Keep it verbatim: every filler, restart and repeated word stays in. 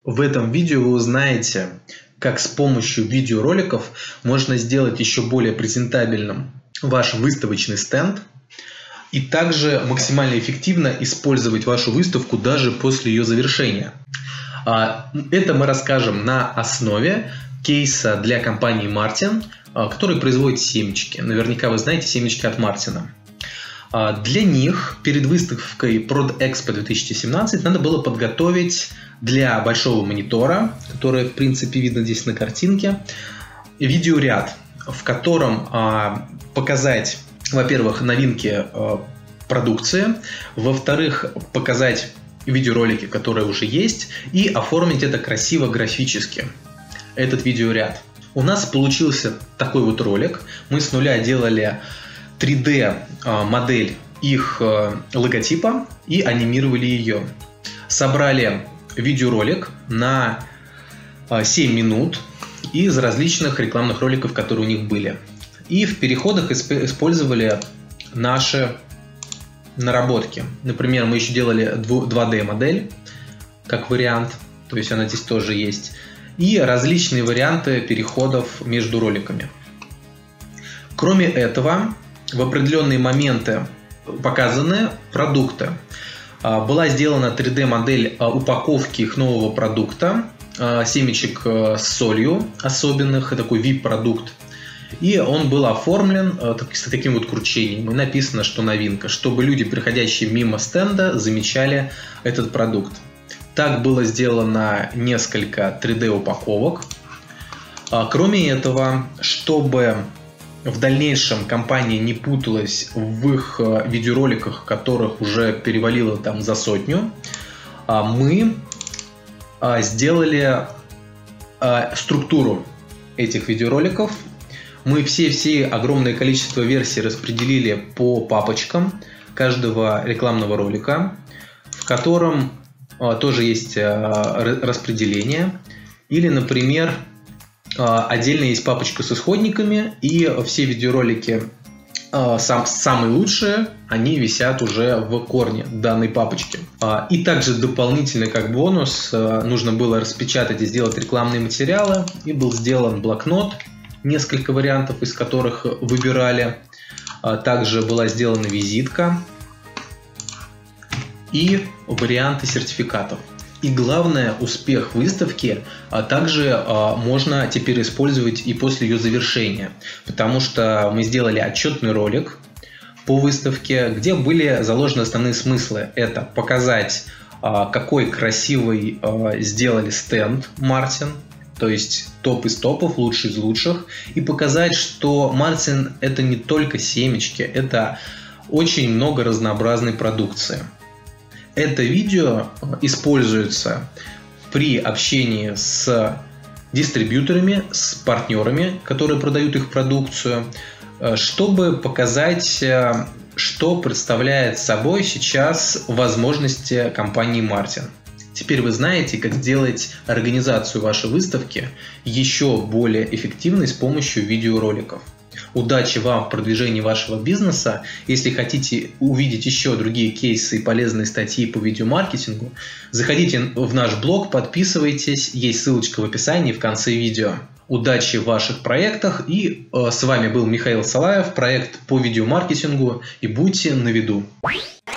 В этом видео вы узнаете, как с помощью видеороликов можно сделать еще более презентабельным ваш выставочный стенд и также максимально эффективно использовать вашу выставку даже после ее завершения. Это мы расскажем на основе кейса для компании Martin, который производит семечки. Наверняка вы знаете семечки от Мартина. Для них перед выставкой ProdExpo две тысячи семнадцать надо было подготовить для большого монитора, который в принципе видно здесь на картинке, видеоряд, в котором а, показать, во-первых, новинки а, продукции, во-вторых, показать видеоролики, которые уже есть, и оформить это красиво графически, этот видеоряд. У нас получился такой вот ролик. Мы с нуля делали три дэ модель их логотипа и анимировали ее. Собрали видеоролик на семь минут из различных рекламных роликов, которые у них были. И в переходах использовали наши наработки. Например, мы еще делали два дэ модель как вариант, то есть она здесь тоже есть. И различные варианты переходов между роликами. Кроме этого, в определенные моменты показаны продукты. Была сделана три дэ модель упаковки их нового продукта, семечек с солью особенных, такой ви ай пи-продукт. И он был оформлен с таким вот кручением. И написано, что новинка, чтобы люди, проходящие мимо стенда, замечали этот продукт. Так было сделано несколько три дэ упаковок. Кроме этого, чтобы в дальнейшем компания не путалась в их видеороликах, которых уже перевалило там за сотню, мы сделали структуру этих видеороликов. Мы все-все огромное количество версий распределили по папочкам каждого рекламного ролика, в котором тоже есть распределение. Или, например, отдельно есть папочка с исходниками, и все видеоролики сам, самые лучшие, они висят уже в корне данной папочки. И также дополнительно, как бонус, нужно было распечатать и сделать рекламные материалы, и был сделан блокнот, несколько вариантов из которых выбирали. Также была сделана визитка и варианты сертификатов. И главное, успех выставки а также а, можно теперь использовать и после ее завершения, потому что мы сделали отчетный ролик по выставке, где были заложены основные смыслы. Это показать, а, какой красивый а, сделали стенд Martin, то есть топ из топов, лучший из лучших, и показать, что Martin это не только семечки, это очень много разнообразной продукции. Это видео используется при общении с дистрибьюторами, с партнерами, которые продают их продукцию, чтобы показать, что представляет собой сейчас возможности компании Martin. Теперь вы знаете, как сделать организацию вашей выставки еще более эффективной с помощью видеороликов. Удачи вам в продвижении вашего бизнеса. Если хотите увидеть еще другие кейсы и полезные статьи по видеомаркетингу, заходите в наш блог, подписывайтесь, есть ссылочка в описании в конце видео. Удачи в ваших проектах, и э, с вами был Михаил Салаев, проект по видеомаркетингу, и будьте на виду.